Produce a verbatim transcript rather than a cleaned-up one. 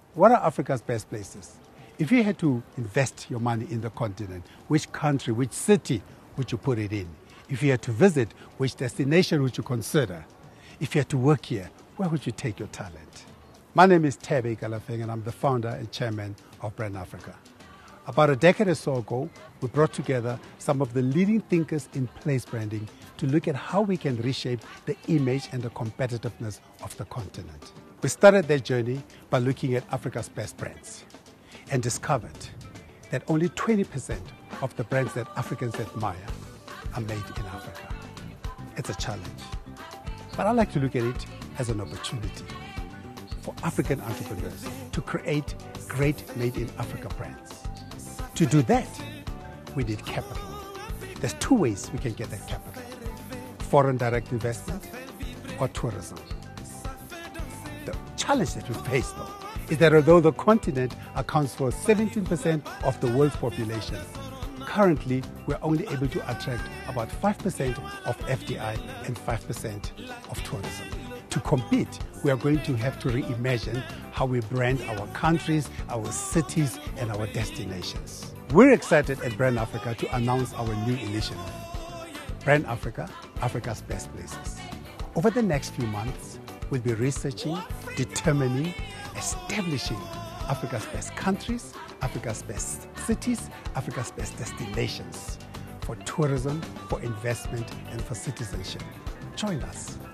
What are Africa's best places? If you had to invest your money in the continent, which country, which city would you put it in? If you had to visit, which destination would you consider? If you had to work here, where would you take your talent? My name is Thebe Galafeng, and I'm the founder and chairman of Brand Africa. About a decade or so ago, we brought together some of the leading thinkers in place branding to look at how we can reshape the image and the competitiveness of the continent. We started that journey by looking at Africa's best brands and discovered that only twenty percent of the brands that Africans admire are made in Africa. It's a challenge, but I like to look at it as an opportunity for African entrepreneurs to create great made in Africa brands. To do that, we need capital. There's two ways we can get that capital: foreign direct investment or tourism. The challenge that we face, though, is that although the continent accounts for seventeen percent of the world's population, currently we're only able to attract about five percent of F D I and five percent of tourism. To compete, we are going to have to reimagine how we brand our countries, our cities, and our destinations. We're excited at Brand Africa to announce our new initiative, Brand Africa, Africa's Best Places. Over the next few months, we'll be researching, determining, establishing Africa's best countries, Africa's best cities, Africa's best destinations for tourism, for investment, and for citizenship. Join us.